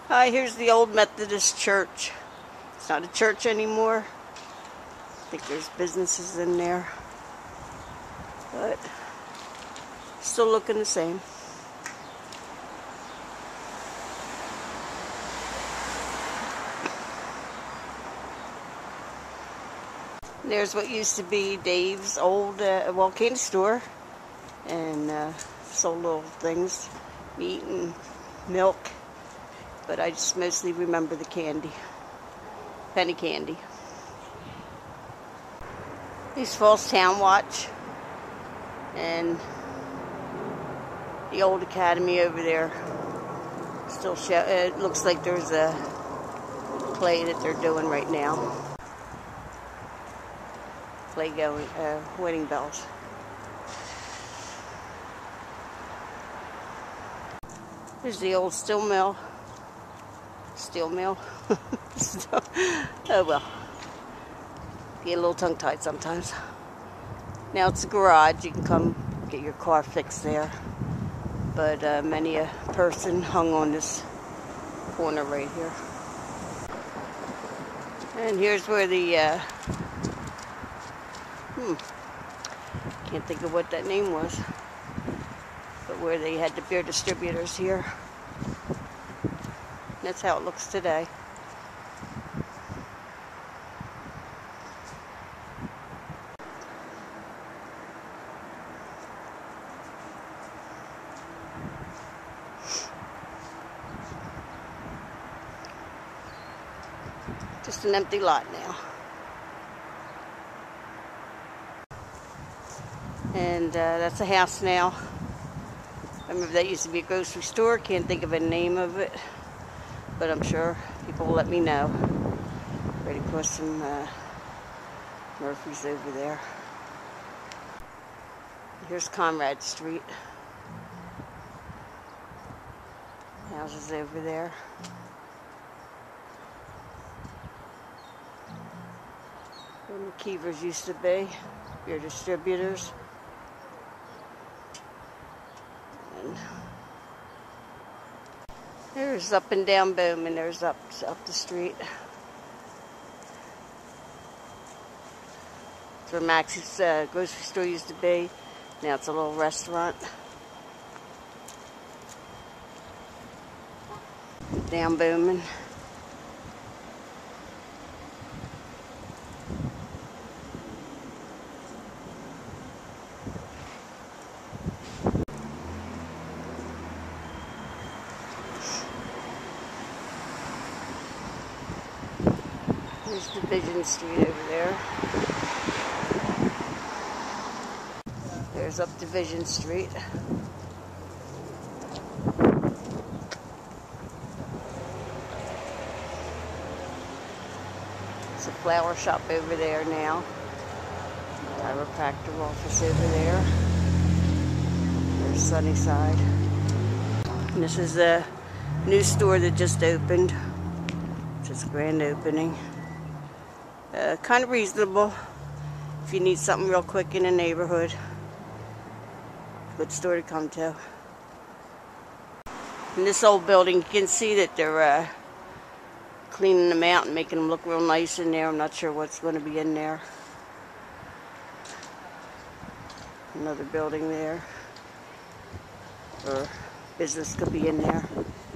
Hi, here's the old Methodist church. It's not a church anymore. I think there's businesses in there, but still looking the same. There's what used to be Dave's old candy store, and sold little things, meat and milk. But I just mostly remember the candy, penny candy. East Falls Town Watch and the old academy over there still show. It looks like there's a play that they're doing right now. Play going, Wedding Bells. There's the old steel mill. Oh well. Get a little tongue-tied sometimes. Now it's a garage. You can come get your car fixed there. But many a person hung on this corner right here. And here's where the can't think of what that name was, but where they had the beer distributors here. That's how it looks today. Just an empty lot now. And that's a house now. I remember that used to be a grocery store. Can't think of a name of it, but I'm sure people will let me know. Right across from Murphy's over there. Here's Conrad Street. Houses over there. Where McKeever's used to be. Beer distributors. And there's up and down Bowman. There's up the street. It's where Max's grocery store used to be. Now it's a little restaurant. Down Bowman. There's Division Street over there. There's up Division Street. It's a flower shop over there now. Chiropractor office over there. There's Sunnyside. And this is a new store that just opened. It's its grand opening. Kind of reasonable if you need something real quick in the neighborhood. Good store to come to. In this old building, you can see that they're cleaning them out and making them look real nice in there. I'm not sure what's going to be in there. Another building there. Or business could be in there.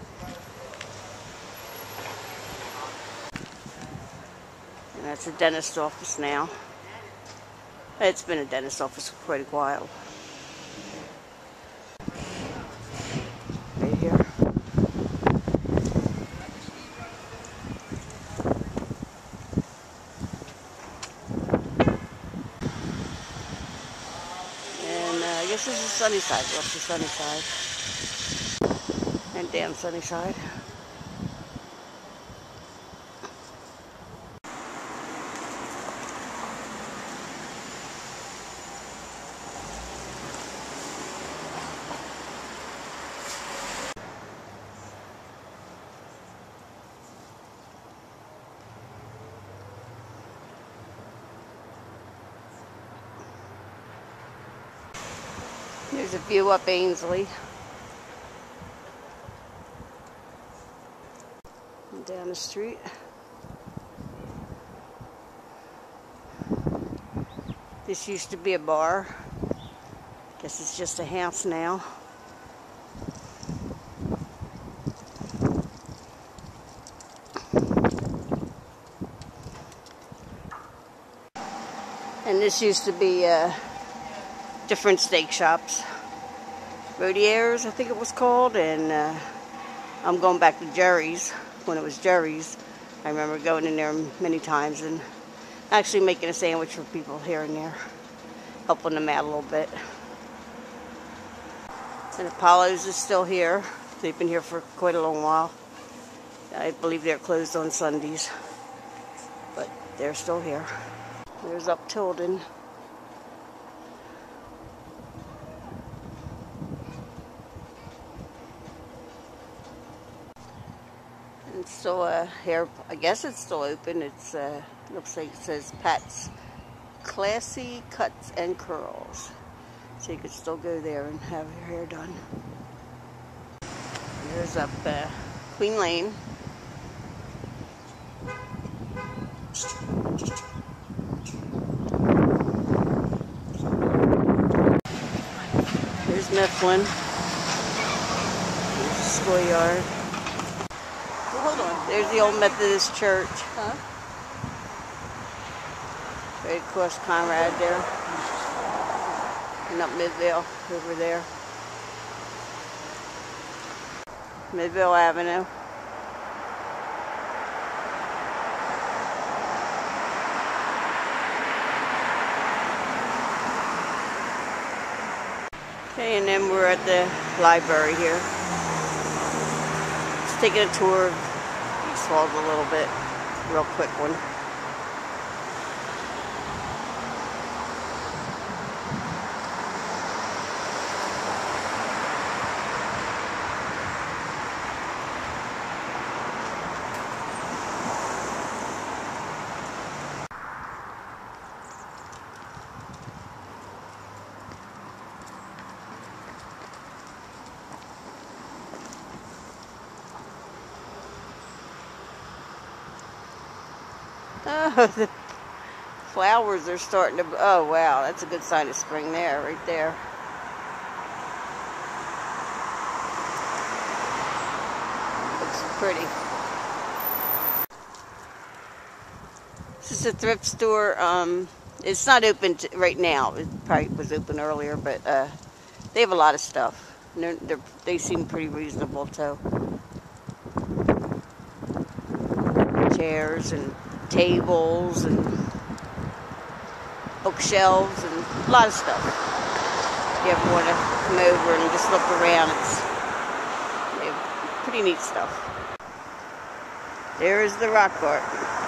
And that's a dentist office now. It's been a dentist office for quite a while. Right here. And I guess this is Sunnyside. We're up to Sunnyside. And down Sunnyside. There's a view up Ainsley. the street. This used to be a bar. Guess it's just a house now. And this used to be different steak shops. Rodier's, I think it was called, and I'm going back to Jerry's, when it was Jerry's. I remember going in there many times and actually making a sandwich for people here and there, helping them out a little bit. And Apollo's is still here. They've been here for quite a long while. I believe they're closed on Sundays, but they're still here. There's Up Tilden. It's still hair. I guess it's still open. It's looks like it says Pat's Classy Cuts and Curls, so you could still go there and have your hair done. Here's up Queen Lane. Here's Mifflin. Here's the schoolyard. Hold on. There's the old Methodist church. Huh? Right across Conrad there. And up Midvale over there. Midvale Avenue. Okay, and then we're at the library here. Just taking a tour of East Falls a little bit. Real quick one. Oh, the flowers are starting to... Oh, wow. That's a good sign of spring there, right there. Looks pretty. This is a thrift store. It's not open right now. It probably was open earlier, but they have a lot of stuff. They seem pretty reasonable, too. Chairs and tables and bookshelves and a lot of stuff. If you ever want to come over and just look around, they have pretty neat stuff. There is the rock garden.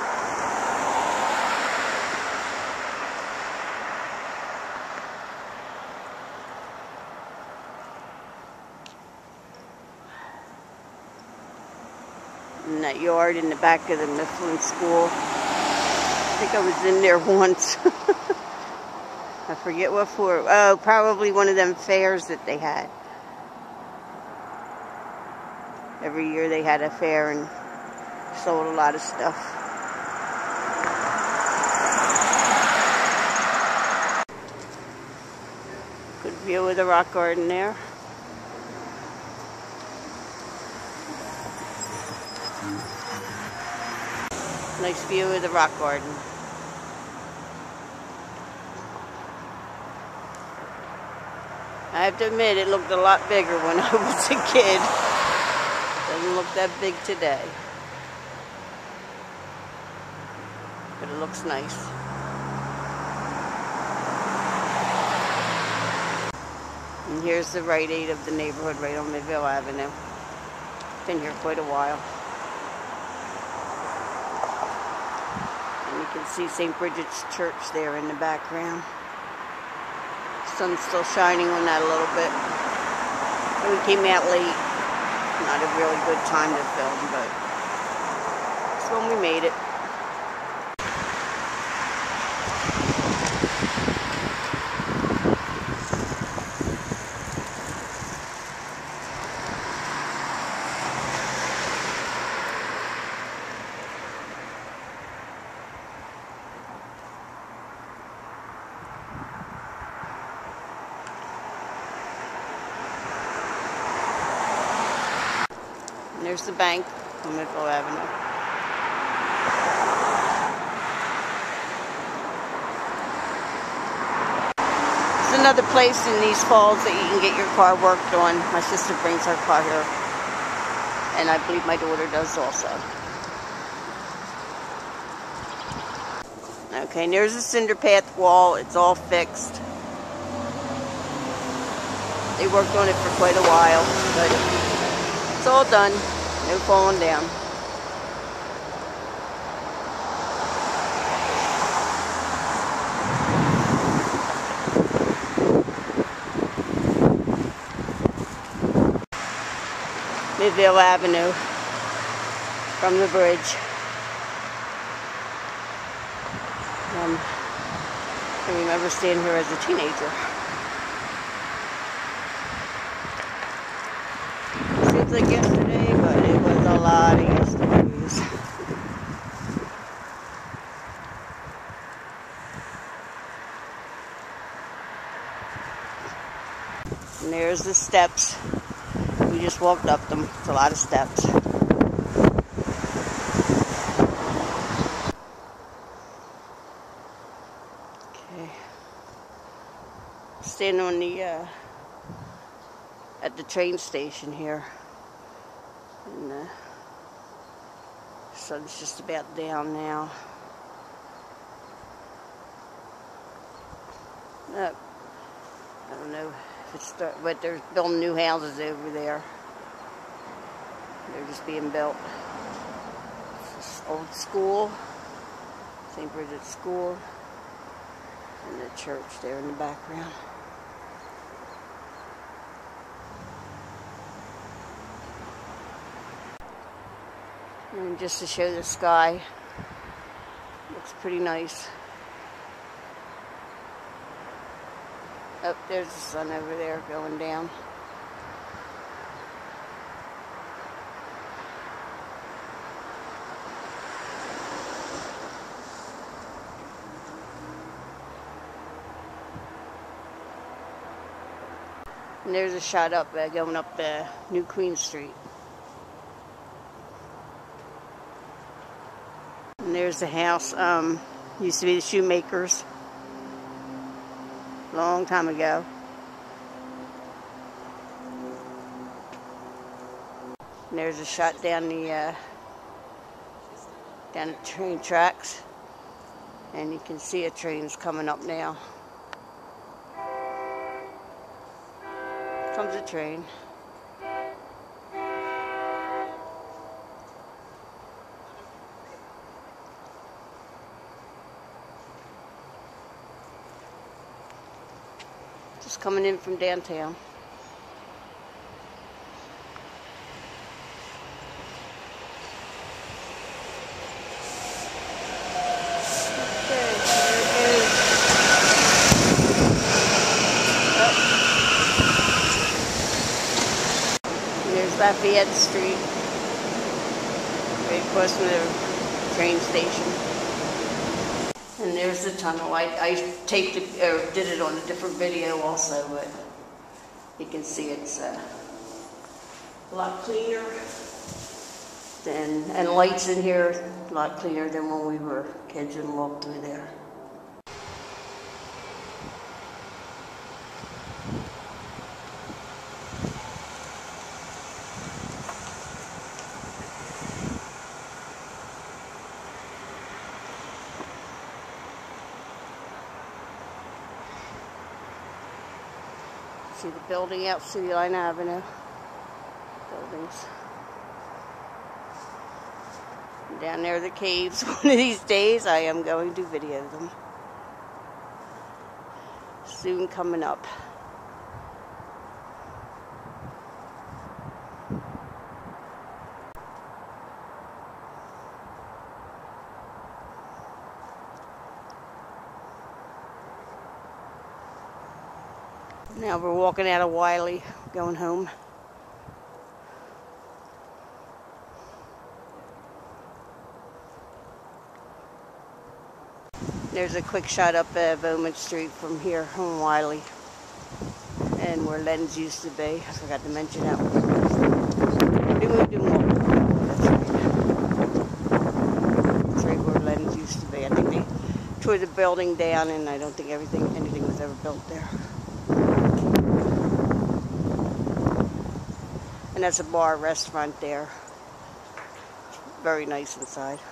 In that yard in the back of the Mifflin School. I think I was in there once. I forget what for. Oh, probably one of them fairs that they had. Every year they had a fair and sold a lot of stuff. Good view of the rock garden there. Nice view of the rock garden. I have to admit, it looked a lot bigger when I was a kid. Doesn't look that big today. But it looks nice. And here's the Rite Aid of the neighborhood right on Midvale Avenue. Been here quite a while. And you can see St. Bridget's Church there in the background. Sun's still shining on that a little bit. And we came out late. Not a really good time to film, but it's when we made it. There's the bank on Midville Avenue. It's another place in these falls that you can get your car worked on. My sister brings her car here, and I believe my daughter does also. Okay, and there's the cinder path wall. It's all fixed. They worked on it for quite a while, but it's all done. No falling down. Midville Avenue from the bridge. I remember staying here as a teenager. Seems like yesterday, but it was a lot of yesterdays. And there's the steps. We just walked up them. It's a lot of steps. Okay. Standing on the at the train station here, and the sun's just about down now. I don't know if it's but they're building new houses over there. They're just being built. This old school, St. Bridget's School, and the church there in the background. And just to show the sky, looks pretty nice. Oh, there's the sun over there going down. And there's a shot up going up New Queen Street. And there's the house. Used to be the shoemakers. Long time ago. And there's a shot down the train tracks, and you can see a train's coming up now. Comes a train. Just coming in from downtown. Lafayette Street, right across from the train station. And there's the tunnel. I taped it, or did it on a different video also, but you can see it's a lot cleaner than, and lights in here a lot cleaner than when we were kids and walked through there. See the building out City Line Avenue. Buildings. And down there are the caves. One of these days I am going to video them. Soon coming up. Now we're walking out of Wiley, going home. There's a quick shot up Bowman Street from here on Wiley, and where Len's used to be. I forgot to mention that one. Maybe we do more. tore the building down, and I don't think anything was ever built there. And that's a bar restaurant there. Very nice inside.